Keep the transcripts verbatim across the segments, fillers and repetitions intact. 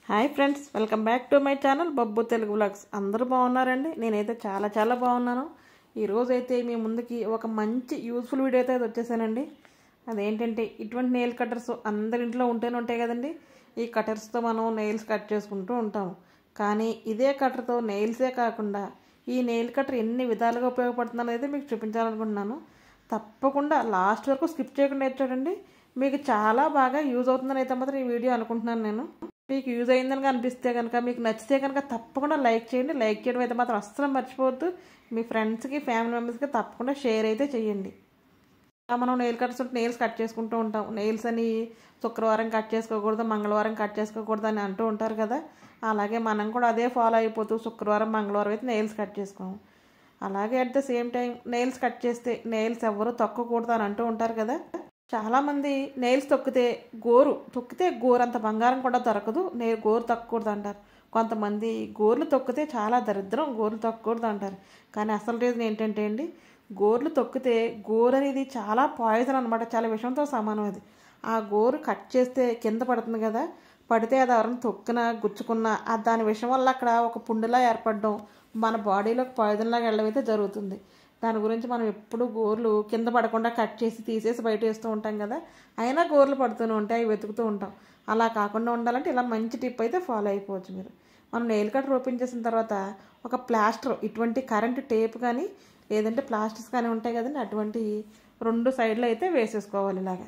Hi friends, welcome back to my channel Babbu Telugu vlogs. అందరూ బాగున్నారండి? నేనైతే చాలా చాలా బాగున్నాను. ఈరోజు అయితే మీ ముందుకి ఒక మంచి యూస్ఫుల్ వీడియో అయితే వచ్చేసానండి. అదేంటంటే, ఇటువంటి నెయిల్ కట్టర్స్ అందరి ఇంట్లో ఉంటేనే ఉంటాయి కదండి. ఈ కటర్స్తో మనం నెయిల్స్ కట్ చేసుకుంటూ ఉంటాము. కానీ ఇదే కట్టర్తో నెయిల్సే కాకుండా ఈ నెయిల్ కట్టర్ ఎన్ని విధాలుగా ఉపయోగపడుతుంది అనేది మీకు చూపించాలనుకుంటున్నాను. తప్పకుండా లాస్ట్ వరకు స్కిప్ చేయకుండా చూడండి. మీకు చాలా బాగా యూజ్ అవుతుందని అయితే మాత్రం ఈ వీడియో అనుకుంటున్నాను నేను. మీకు యూజ్ అయిందని అనిపిస్తే కనుక, మీకు నచ్చితే కనుక తప్పకుండా లైక్ చేయండి. లైక్ చేయడం అయితే మాత్రం అస్సలు మర్చిపోవద్దు. మీ ఫ్రెండ్స్కి, ఫ్యామిలీ మెంబర్స్కి తప్పకుండా షేర్ అయితే చేయండి. మనం నెయిల్ కట్స్ నెయిల్స్ కట్ చేసుకుంటూ ఉంటాం. నెయిల్స్ అని శుక్రవారం కట్ చేసుకోకూడదు, మంగళవారం కట్ చేసుకోకూడదు అని అంటూ ఉంటారు కదా. అలాగే మనం కూడా అదే ఫాలో అయిపోతూ శుక్రవారం, మంగళవారం అయితే నెయిల్స్ కట్ చేసుకోము. అలాగే at the same time nails cut చేస్తే నెయిల్స్ ఎవరు తొక్కకూడదు అని అంటూ ఉంటారు కదా. చాలామంది నెయిల్స్ తొక్కితే గోరు తొక్కితే గోరు అంత బంగారం కూడా దొరకదు, నే గోరు తొక్కకూడదు అంటారు. కొంతమంది గోర్లు తొక్కితే చాలా దరిద్రం, గోర్లు తొక్కకూడదు అంటారు. కానీ అసలు రీజన్ ఏంటంటే అండి, గోర్లు తొక్కితే గోరు అనేది చాలా పాయిజన్ అనమాట, చాలా విషంతో సమానం. అది ఆ గోరు కట్ చేస్తే కింద పడుతుంది కదా, పడితే అది ఎవరైనా తొక్కినా గుచ్చుకున్నా దాని విషయం వల్ల అక్కడ ఒక పుండులా ఏర్పడడం, మన బాడీలోకి పాయిజన్ లాగా వెళ్ళడం అయితే జరుగుతుంది. దాని గురించి మనం ఎప్పుడు గోర్లు కింద పడకుండా కట్ చేసి తీసేసి బయట వేస్తూ ఉంటాం కదా. అయినా గోర్లు పడుతూనే ఉంటాయి, అవి వెతుకుతూ ఉంటాం. అలా కాకుండా ఉండాలంటే ఇలా మంచి టిప్ అయితే ఫాలో అయిపోవచ్చు మీరు. మనం నెయిల్ కట్టర్ ఓపెన్ చేసిన తర్వాత ఒక ప్లాస్టర్, ఇటువంటి కరెంట్ టేప్ కానీ లేదంటే ప్లాస్టర్స్ కానీ ఉంటాయి కదండి, అటువంటి రెండు సైడ్లు అయితే వేసేసుకోవాలి. ఇలాగా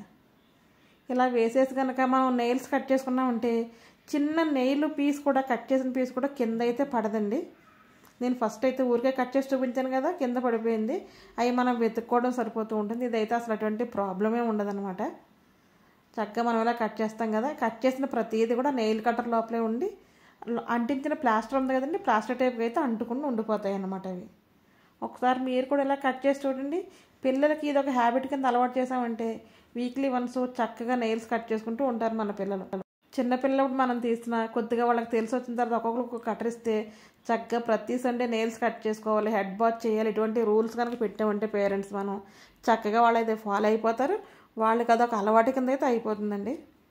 ఇలా వేసేసి కనుక మనం నెయిల్స్ కట్ చేసుకున్నామంటే చిన్న నెయిల్ పీస్ కూడా, కట్ చేసిన పీస్ కూడా కింద అయితే పడదండి. నేను ఫస్ట్ అయితే ఊరికే కట్ చేసి చూపించాను కదా, కింద పడిపోయింది. అవి మనం వెతుక్కోవడం సరిపోతూ ఉంటుంది. ఇదైతే అసలు అటువంటి ప్రాబ్లమే ఉండదన్నమాట. చక్కగా మనం ఇలా కట్ చేస్తాం కదా, కట్ చేసిన ప్రతిదీ కూడా నెయిల్ కట్టర్ లోపలే ఉండి అంటించిన ప్లాస్టర్ ఉంది కదండి, ప్లాస్టర్ టైప్ అయితే అంటుకుని ఉండిపోతాయి అన్నమాట. అవి ఒకసారి మీరు కూడా ఇలా కట్ చేసి చూడండి. పిల్లలకి ఇది ఒక హ్యాబిట్ కింద అలవాటు చేసామంటే వీక్లీ వన్స్ చక్కగా నెయిల్స్ కట్ చేసుకుంటూ ఉంటారు మన పిల్లలు. చిన్నపిల్లప్పుడు మనం తీసిన కొద్దిగా వాళ్ళకి తెలిసి వచ్చిన తర్వాత ఒక్కొక్కరు ఒక్కొక్క కట్టర్ ఇస్తే చక్కగా ప్రతి సండే నెయిల్స్ కట్ చేసుకోవాలి, హెడ్ బాత్ చేయాలి, ఇటువంటి రూల్స్ కనుక పెట్టామంటే పేరెంట్స్ మనం చక్కగా వాళ్ళు అయితే ఫాలో అయిపోతారు. వాళ్ళకి అదొక అలవాటు కింద అయితే అయిపోతుందండి.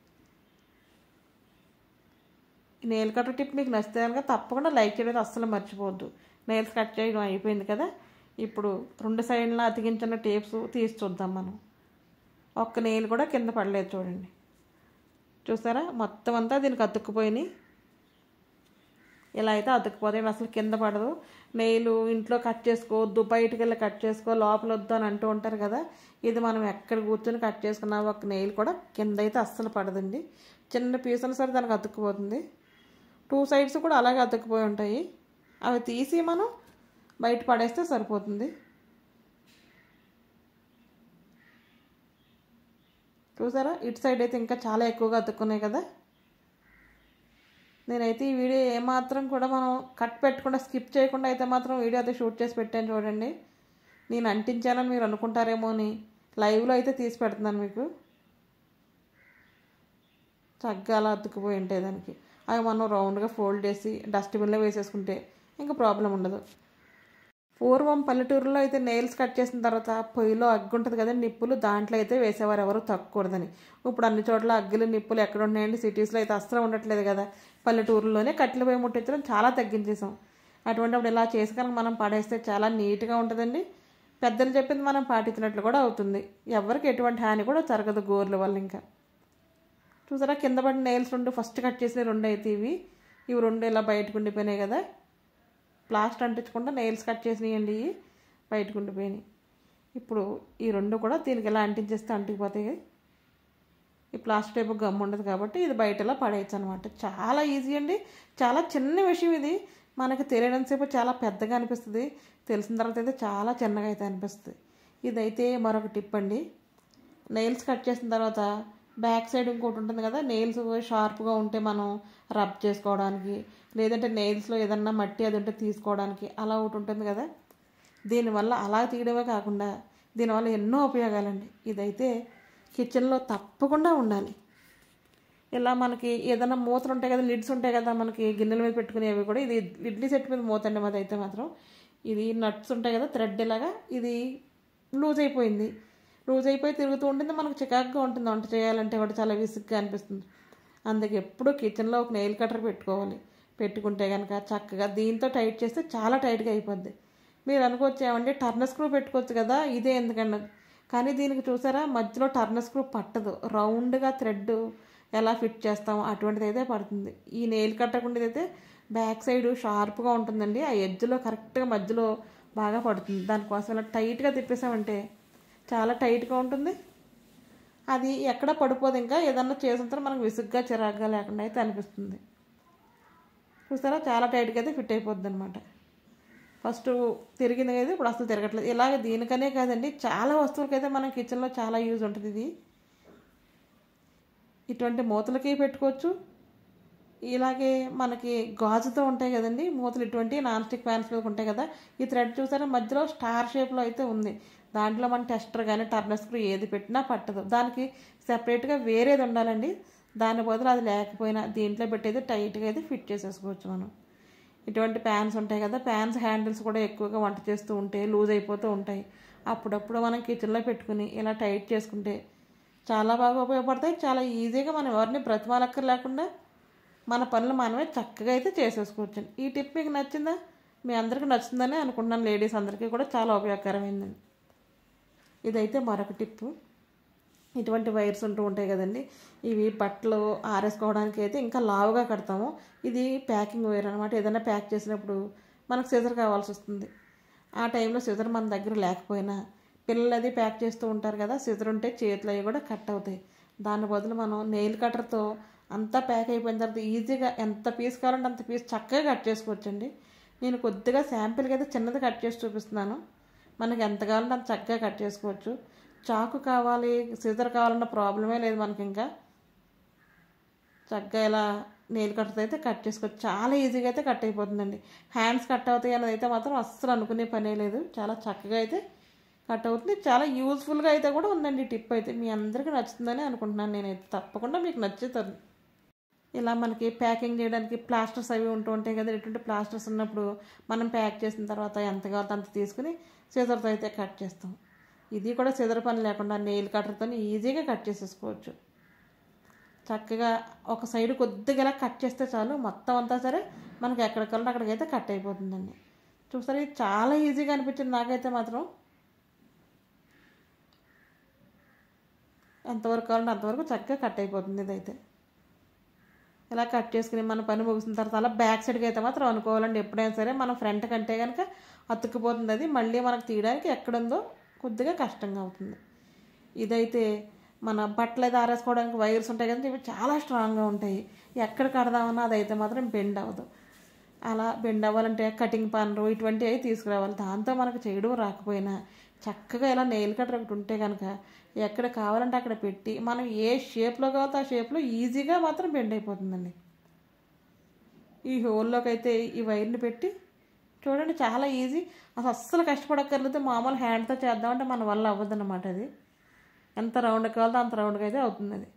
నెయిల్ కట్టర్ టిప్ మీకు నచ్చితే కనుక తప్పకుండా లైక్ చేయడం అస్సలు మర్చిపోవద్దు. నెయిల్స్ కట్ చేయడం అయిపోయింది కదా, ఇప్పుడు రెండు సైడ్లో అతికించిన టేప్స్ తీసి చూద్దాం మనం. ఒక్క నెయిల్ కూడా కింద పడలేదు చూడండి. చూసారా, మొత్తం అంతా దీనికి అతుక్కుపోయినాయి. ఇలా అయితే అతుక్కుపోతాయి, అసలు కింద పడదు. నెయిల్ ఇంట్లో కట్ చేసుకోవద్దు, బయటికి వెళ్ళి కట్ చేసుకో, లోపల వద్దు అని అంటూ ఉంటారు కదా. ఇది మనం ఎక్కడ కూర్చొని కట్ చేసుకున్నా ఒక నెయిల్ కూడా కింద అయితే అస్సలు పడదండి. చిన్న పీసులు సరే దానికి అతుక్కుపోతుంది. టూ సైడ్స్ కూడా అలాగే అతుక్కుపోయి ఉంటాయి. అవి తీసి మనం బయట పడేస్తే సరిపోతుంది. చూసారా, ఇటు సైడ్ అయితే ఇంకా చాలా ఎక్కువగా అతుక్కున్నాయి కదా. నేనైతే ఈ వీడియో ఏమాత్రం కూడా మనం కట్ పెట్టకుండా స్కిప్ చేయకుండా అయితే మాత్రం వీడియో అయితే షూట్ చేసి పెట్టాను చూడండి. నేను అంటించానని మీరు అనుకుంటారేమో అని లైవ్లో అయితే తీసి పెడుతున్నాను మీకు. చక్కగా అలా అతుక్కుపోయి ఉంటాయి దానికి. అవి మనం రౌండ్గా ఫోల్డ్ చేసి డస్ట్బిన్లో వేసేసుకుంటే ఇంకా ప్రాబ్లం ఉండదు. పూర్వం పల్లెటూరులో అయితే నెయిల్స్ కట్ చేసిన తర్వాత పొయ్యిలో అగ్గి ఉంటుంది కదండి, నిప్పులు, దాంట్లో అయితే వేసేవారు ఎవరు తక్కకూడదని. ఇప్పుడు అన్ని చోట్ల అగ్గులు, నిప్పులు ఎక్కడ ఉన్నాయండి? సిటీస్లో అయితే అస్సలు ఉండట్లేదు కదా. పల్లెటూరులోనే కట్టెల పొయ్యి ముట్టించడం చాలా తగ్గించేసాం. అటువంటిప్పుడు ఇలా చేసి కనుక మనం పడేస్తే చాలా నీట్గా ఉంటుందండి. పెద్దలు చెప్పింది మనం పాటించినట్లు కూడా అవుతుంది. ఎవరికి ఎటువంటి హాని కూడా జరగదు గోర్ల వల్ల. ఇంకా చూసారా, కింద పడిన నెయిల్స్ రెండు ఫస్ట్ కట్ చేసిన రెండు అయితే ఇవి ఇవి రెండు ఇలా బయటకు ఉండిపోయినాయి కదా. ప్లాస్టర్ అంటించకుండా నెయిల్స్ కట్ చేసినాయండి, బయటకు ఉండిపోయినాయి. ఇప్పుడు ఈ రెండు కూడా దీనికి ఎలా అంటించేస్తే అంటికిపోతాయి. ఈ ప్లాస్టర్ టైపు గమ్ ఉండదు కాబట్టి ఇది బయటలా పడేయచ్చు అనమాట. చాలా ఈజీ అండి, చాలా చిన్న విషయం ఇది. మనకి తెలియడంసేపు చాలా పెద్దగా అనిపిస్తుంది, తెలిసిన తర్వాత అయితే చాలా చిన్నగా అయితే అనిపిస్తుంది. ఇదైతే మరొక టిప్ అండి. నెయిల్స్ కట్ చేసిన తర్వాత బ్యాక్ సైడ్ ఇంకోటి ఉంటుంది కదా, నెయిల్స్ షార్ప్గా ఉంటే మనం రబ్ చేసుకోవడానికి, లేదంటే నెయిల్స్లో ఏదన్నా మట్టి అది ఉంటే తీసుకోవడానికి అలా ఒకటి ఉంటుంది కదా. దీనివల్ల అలా తీయడమే కాకుండా దీనివల్ల ఎన్నో ఉపయోగాలండి. ఇదైతే కిచెన్లో తప్పకుండా ఉండాలి. ఇలా మనకి ఏదైనా మూతలు ఉంటాయి కదా, లిడ్స్ ఉంటాయి కదా మనకి గిన్నెల మీద పెట్టుకునేవి కూడా. ఇది ఇడ్లీ సెట్ మీద మూత అండి మాది అయితే మాత్రం. ఇది నట్స్ ఉంటాయి కదా, థ్రెడ్ ఇలాగా, ఇది లూజ్ అయిపోయింది. లూజ్ అయిపోయి తిరుగుతూ ఉంటుంది, మనకు చికాకుగా ఉంటుంది వంట చేయాలంటే కూడా చాలా విసుగ్గా అనిపిస్తుంది. అందుకే ఎప్పుడు కిచెన్లో ఒక నెయిల్ కటర్ పెట్టుకోవాలి. పెట్టుకుంటే కనుక చక్కగా దీంతో టైట్ చేస్తే చాలా టైట్గా అయిపోద్ది. మీరు అనుకోవచ్చు ఏమంటే టర్నర్ స్క్రూ పెట్టుకోవచ్చు కదా, ఇదే ఎందుకన్నా, కానీ దీనికి చూసారా మధ్యలో టర్నర్ స్క్రూ పట్టదు. రౌండ్గా థ్రెడ్ ఎలా ఫిట్ చేస్తామో అటువంటిది అయితే పడుతుంది. ఈ నెయిల్ కట్టర్ ఉండేదైతే బ్యాక్ సైడ్ షార్ప్గా ఉంటుందండి. ఆ ఎడ్జ్లో కరెక్ట్గా మధ్యలో బాగా పడుతుంది. దానికోసం ఇలా టైట్గా తిప్పేసామంటే చాలా టైట్గా ఉంటుంది. అది ఎక్కడ పడిపోదు. ఇంకా ఏదన్నా చేసిన మనకు విసుగ్గా చిరాగ్గా లేకుండా అయితే అనిపిస్తుంది. చూస్తారా చాలా టైట్గా అయితే ఫిట్ అయిపోద్ది అనమాట. ఫస్ట్ తిరిగింది కదా, ఇప్పుడు అసలు తిరగట్లేదు. ఇలాగ దీనికనే కాదండి, చాలా వస్తువులకైతే మనం కిచెన్లో చాలా యూజ్ ఉంటుంది. ఇది ఇటువంటి మూతలకి పెట్టుకోవచ్చు. ఇలాగే మనకి గాజుతో ఉంటాయి కదండి మూతలు, ఇటువంటి నాన్ స్టిక్ ప్యాన్స్ మీద ఉంటాయి కదా. ఈ థ్రెడ్ చూసారా మధ్యలో స్టార్ షేప్లో అయితే ఉంది. దాంట్లో మన టెస్టర్ కానీ టర్నర్ స్క్రూ ఏది పెట్టినా పట్టదు. దానికి సెపరేట్గా వేరేది ఉండాలండి. దాని బదులు అది లేకపోయినా దీంట్లో పెట్టేది టైట్గా అయితే ఫిట్ చేసేసుకోవచ్చు మనం. ఇటువంటి ప్యాన్స్ ఉంటాయి కదా, ప్యాన్స్ హ్యాండిల్స్ కూడా ఎక్కువగా వంట చేస్తూ ఉంటే లూజ్ అయిపోతూ ఉంటాయి. అప్పుడప్పుడు మనం కిచెన్లో పెట్టుకుని ఇలా టైట్ చేసుకుంటే చాలా బాగా ఉపయోగపడతాయి. చాలా ఈజీగా మనం ఎవరిని బ్రతిమాలక్కర్ లేకుండా మన పనులు మనమే చక్కగా అయితే చేసేసుకోవచ్చు. ఈ టిప్ మీకు నచ్చిందా? మీ అందరికీ నచ్చిందని అనుకుంటున్నాను. లేడీస్ అందరికీ కూడా చాలా ఉపయోగకరమైందండి. ఇదైతే మరొక టిప్పు. ఇటువంటి వైర్స్ ఉంటూ ఉంటాయి కదండి, ఇవి బట్టలు ఆరేసుకోవడానికి అయితే ఇంకా లావుగా కడతాము. ఇది ప్యాకింగ్ వైర్ అనమాట. ఏదైనా ప్యాక్ చేసినప్పుడు మనకు సిజర్ కావాల్సి వస్తుంది. ఆ టైంలో సిజర్ మన దగ్గర లేకపోయినా పిల్లలు అది ప్యాక్ చేస్తూ ఉంటారు కదా, సిజర్ ఉంటే చేతులు అవి కూడా కట్ అవుతాయి. దాని బదులు మనం నెయిల్ కట్టర్తో అంతా ప్యాక్ అయిపోయిన తర్వాత ఈజీగా ఎంత పీస్ కావాలంటే అంత పీస్ చక్కగా కట్ చేసుకోవచ్చండి. నేను కొద్దిగా శాంపిల్గా అయితే చిన్నది కట్ చేసి చూపిస్తున్నాను. మనకి ఎంత కావాలంటే అంత చక్కగా కట్ చేసుకోవచ్చు. చాకు కావాలి, సిజర్ కావాలన్న ప్రాబ్లమే లేదు మనకి. ఇంకా చక్కగా ఇలా నెయిల్ కట్టర్తో అయితే కట్ చేసుకోవచ్చు. చాలా ఈజీగా అయితే కట్ అయిపోతుందండి. హ్యాండ్స్ కట్ అవుతాయి అన్నది అయితే మాత్రం అస్సలు అనుకునే పనే లేదు. చాలా చక్కగా అయితే కట్ అవుతుంది. చాలా యూజ్ఫుల్గా అయితే కూడా ఉందండి. టిప్ అయితే మీ అందరికీ నచ్చుతుందని అనుకుంటున్నాను. నేనైతే తప్పకుండా మీకు నచ్చుతుంది. ఇలా మనకి ప్యాకింగ్ చేయడానికి ప్లాస్టర్స్ అవి ఉంటూ ఉంటాయి కదా, ఎటువంటి ప్లాస్టర్స్ ఉన్నప్పుడు మనం ప్యాక్ చేసిన తర్వాత ఎంత కావాలో అంత తీసుకుని సిజర్తో అయితే కట్ చేస్తాం. ఇది కూడా సిజర్ పని లేకుండా నెయిల్ కట్టర్తో ఈజీగా కట్ చేసేసుకోవచ్చు. చక్కగా ఒక సైడ్ కొద్దిగా ఇలా కట్ చేస్తే చాలు, మొత్తం అంతా సరే మనకి ఎక్కడికి వెళ్ళినా అక్కడికైతే కట్ అయిపోతుందండి. చూసారు, ఇది చాలా ఈజీగా అనిపించింది నాకైతే మాత్రం. ఎంతవరకు కావాలంటే అంతవరకు చక్కగా కట్ అయిపోతుంది. ఇదైతే ఇలా కట్ చేసుకుని మన పని ముగిసిన తర్వాత అలా బ్యాక్ సైడ్కి అయితే మాత్రం అనుకోవాలండి. ఎప్పుడైనా సరే మనం ఫ్రంట్ కంటే కనుక అతుక్కుపోతుంది. అది మళ్ళీ మనకు తీయడానికి ఎక్కడుందో కొద్దిగా కష్టంగా అవుతుంది. ఇదైతే మన బట్టలు అయితే ఆరేసుకోవడానికి వైర్స్ ఉంటాయి కదండి, ఇవి చాలా స్ట్రాంగ్గా ఉంటాయి. ఎక్కడ కడదామన్నా అదైతే మాత్రం బెండ్ అవ్వదు. అలా బెండ్ అవ్వాలంటే కటింగ్ పనులు ఇటువంటివి అవి తీసుకురావాలి. దాంతో మనకు చేయడం రాకపోయినా చక్కగా ఇలా నెయిల్ కట్టర్ ఒకటి ఉంటే కనుక ఎక్కడ కావాలంటే అక్కడ పెట్టి మనం ఏ షేప్లో కావాలో ఆ షేప్లో ఈజీగా మాత్రం బెండ్ అయిపోతుందండి. ఈ హోల్లోకి అయితే ఈ వైర్ని పెట్టి చూడండి, చాలా ఈజీ. అసలు అస్సలు కష్టపడక్కర్లేదు. మామూలు హ్యాండ్తో చేద్దామంటే మన వల్ల అవ్వదు అన్నమాట. అది ఎంత రౌండ్ కావాలో అంత రౌండ్గా అయితే అవుతుంది. అది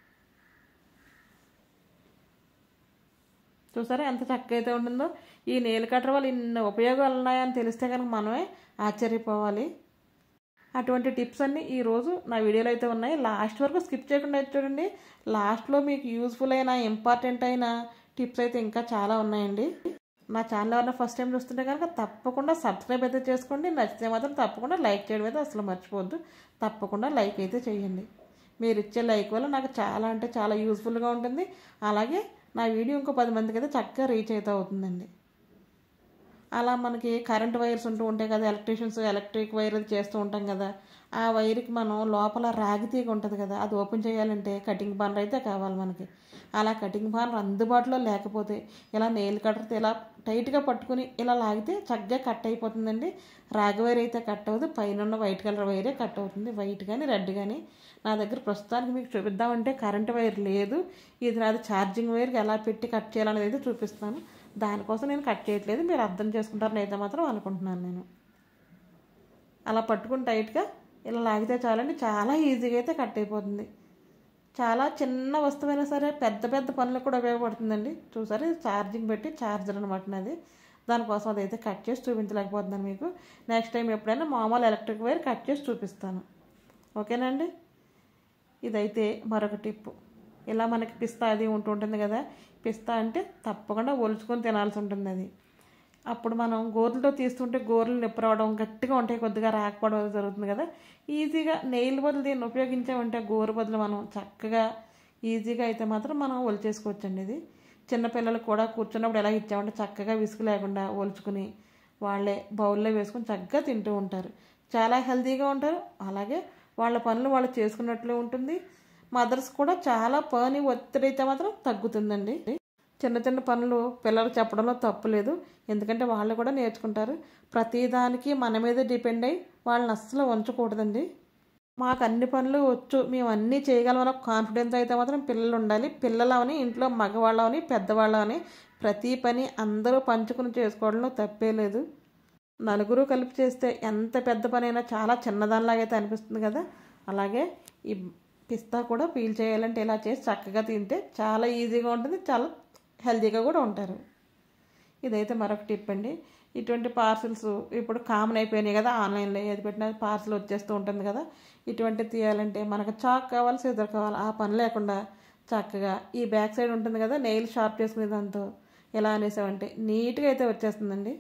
చూసారా ఎంత చక్కగా అయితే ఉంటుందో. ఈ నెయిల్ కట్టర్ వల్ల ఇన్ని ఉపయోగాలు ఉన్నాయని తెలిస్తే కనుక మనమే ఆశ్చర్యపోవాలి. అటువంటి టిప్స్ అన్నీ ఈరోజు నా వీడియోలో అయితే ఉన్నాయి. లాస్ట్ వరకు స్కిప్ చేయకుండా అయితే చూడండి. లాస్ట్లో మీకు యూజ్ఫుల్ అయిన ఇంపార్టెంట్ అయిన టిప్స్ అయితే ఇంకా చాలా ఉన్నాయండి. నా ఛానల్ ఎవరైనా ఫస్ట్ టైం చూస్తుంటే కనుక తప్పకుండా సబ్స్క్రైబ్ అయితే చేసుకోండి. నచ్చితే మాత్రం తప్పకుండా లైక్ చేయడం అయితే అసలు మర్చిపోవద్దు. తప్పకుండా లైక్ అయితే చేయండి. మీరు ఇచ్చే లైక్ వల్ల నాకు చాలా అంటే చాలా యూజ్ఫుల్గా ఉంటుంది. అలాగే నా వీడియో ఇంకో పది మందికి అయితే చక్కగా రీచ్ అయితే అవుతుందండి. అలా మనకి కరెంట్ వైర్స్ ఉంటూ ఉంటాయి కదా, ఎలక్ట్రీషియన్స్ ఎలక్ట్రిక్ వైర్ చేస్తూ ఉంటాం కదా, ఆ వైర్కి మనం లోపల రాగి తీగ ఉంటుంది కదా, అది ఓపెన్ చేయాలంటే కటింగ్ బార్నర్ అయితే కావాలి మనకి. అలా కటింగ్ బార్నర్ అందుబాటులో లేకపోతే ఇలా నెయిల్ కట్టర్తో ఇలా టైట్గా పట్టుకుని ఇలా లాగితే చక్కగా కట్ అయిపోతుందండి. రాగి వైర్ అయితే కట్ అవ్వదు, పైన ఉన్న వైట్ కలర్ వైరే కట్ అవుతుంది. వైట్ కానీ రెడ్ కానీ. నా దగ్గర ప్రస్తుతానికి మీకు చూపిద్దామంటే కరెంట్ వైర్ లేదు. ఇది నాది ఛార్జింగ్ వైర్కి ఎలా పెట్టి కట్ చేయాలనేది అయితే చూపిస్తాను. దానికోసం నేను కట్ చేయట్లేదు, మీరు అర్థం చేసుకుంటారని అయితే మాత్రం అనుకుంటున్నాను. నేను అలా పట్టుకుని టైట్గా ఇలా లాగితే చాలండి, చాలా ఈజీగా అయితే కట్ అయిపోతుంది. చాలా చిన్న వస్తువైనా సరే పెద్ద పెద్ద పనులకు కూడా ఉపయోగపడుతుందండి. చూసారు, ఛార్జింగ్ పెట్టి ఛార్జర్ అనమాట నాది. దానికోసం అదైతే కట్ చేసి చూపించలేకపోతున్నాను మీకు. నెక్స్ట్ టైం ఎప్పుడైనా మామూలు ఎలక్ట్రిక్ వైర్ కట్ చేసి చూపిస్తాను. ఓకేనండి. ఇదైతే మరొక టిప్పు. ఇలా మనకి పిస్తా అది ఉంటూ ఉంటుంది కదా, పిస్తా అంటే తప్పకుండా ఒలుచుకొని తినాల్సి ఉంటుంది. అది అప్పుడు మనం గోర్లతో తీస్తుంటే గోర్లు నొప్పి రావడం, గట్టిగా ఉంటాయి, కొద్దిగా రాకపోవడం జరుగుతుంది కదా. ఈజీగా నెయిల్ బదులు దీన్ని ఉపయోగించామంటే గోరు బదులు మనం చక్కగా ఈజీగా అయితే మాత్రం మనం ఒలిచేసుకోవచ్చండి. ఇది చిన్నపిల్లలకు కూడా కూర్చున్నప్పుడు ఎలా ఇచ్చామంటే చక్కగా విసుగు లేకుండా ఒలుచుకుని వాళ్ళే బౌల్లో వేసుకొని చక్కగా తింటూ ఉంటారు. చాలా హెల్తీగా ఉంటారు. అలాగే వాళ్ళ పనులు వాళ్ళు చేసుకున్నట్లు ఉంటుంది. మదర్స్ కూడా చాలా పని ఒత్తిడి అయితే మాత్రం తగ్గుతుందండి. చిన్న చిన్న పనులు పిల్లలు చెప్పడంలో తప్పు లేదు, ఎందుకంటే వాళ్ళు కూడా నేర్చుకుంటారు. ప్రతిదానికి మన మీద డిపెండ్ అయ్యి వాళ్ళని అస్సలు ఉంచకూడదండి. మాకు అన్ని పనులు వచ్చు, మేము అన్నీ చేయగలమని కాన్ఫిడెన్స్ అయితే మాత్రం పిల్లలు ఉండాలి. పిల్లలని ఇంట్లో మగవాళ్ళని పెద్దవాళ్ళని ప్రతి పని అందరూ పంచుకుని చేసుకోవడంలో తప్పే లేదు. నలుగురు కలిపి చేస్తే ఎంత పెద్ద పని అయినా చాలా చిన్నదానిలాగైతే అనిపిస్తుంది కదా. అలాగే ఈ పిస్తా కూడా పీల్ చేయాలంటే ఇలా చేసి చక్కగా తింటే చాలా ఈజీగా ఉంటుంది, చాలా హెల్తీగా కూడా ఉంటారు. ఇదైతే మరొక టిప్ అండి. ఇటువంటి పార్సిల్స్ ఇప్పుడు కామన్ అయిపోయినాయి కదా, ఆన్లైన్లో ఏది పెట్టినా పార్సిల్ వచ్చేస్తూ ఉంటుంది కదా. ఇటువంటి తీయాలంటే మనకు చాక్ కావాలి, సిజర్ కావాలి, ఆ పని లేకుండా చక్కగా ఈ బ్యాక్ సైడ్ ఉంటుంది కదా నెయిల్ షార్ప్ చేసుకునే దాంతో ఎలా అనేసామంటే నీట్గా అయితే వచ్చేస్తుందండి.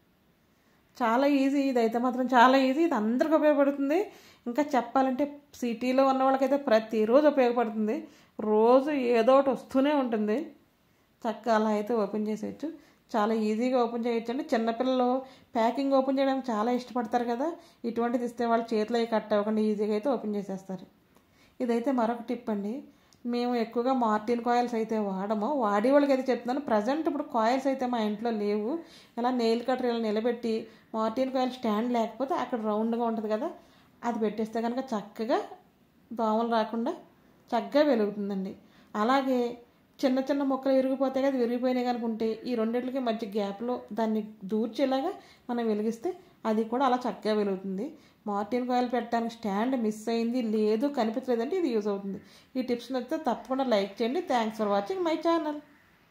చాలా ఈజీ, ఇదైతే మాత్రం చాలా ఈజీ. ఇది అందరికి ఉపయోగపడుతుంది. ఇంకా చెప్పాలంటే సిటీలో ఉన్న వాళ్ళకైతే ప్రతిరోజు ఉపయోగపడుతుంది. రోజు ఏదో ఒకటి వస్తూనే ఉంటుంది. చక్కగా అలా అయితే ఓపెన్ చేసేయచ్చు, చాలా ఈజీగా ఓపెన్ చేయొచ్చు అండి. చిన్నపిల్లలు ప్యాకింగ్ ఓపెన్ చేయడానికి చాలా ఇష్టపడతారు కదా, ఇటువంటిది ఇస్తే వాళ్ళు చేతిలో కట్ అవ్వకుండా ఈజీగా అయితే ఓపెన్ చేసేస్తారు. ఇదైతే మరొక టిప్ అండి. మేము ఎక్కువగా మార్టిన్ కాయిల్స్ అయితే వాడము, వాడే వాళ్ళకి అయితే చెప్తున్నాను. ప్రజెంట్ ఇప్పుడు కాయిల్స్ అయితే మా ఇంట్లో లేవు. ఇలా నెయిల్ కటర్ ఇలా నిలబెట్టి మార్టిన్ కాయిల్ స్టాండ్ లేకపోతే అక్కడ రౌండ్గా ఉంటుంది కదా, అది పెట్టేస్తే కనుక చక్కగా దోమలు రాకుండా చక్కగా వెలుగుతుందండి. అలాగే చిన్న చిన్న మొక్కలు విరిగిపోతాయి కదా, విరిగిపోయినాయి కనుకుంటే ఈ రెండింటికి మధ్య గ్యాప్లో దాన్ని దూర్చేలాగా మనం వెలిగిస్తే అది కూడా అలా చక్కగా వెలుగుతుంది. మార్టిన్ కాయిల్ పెట్టడానికి స్టాండ్ మిస్ అయింది, లేదు కనిపించలేదంటే ఇది యూజ్ అవుతుంది. ఈ టిప్స్ నచ్చితే తప్పకుండా లైక్ చేయండి. Thanks for watching my channel.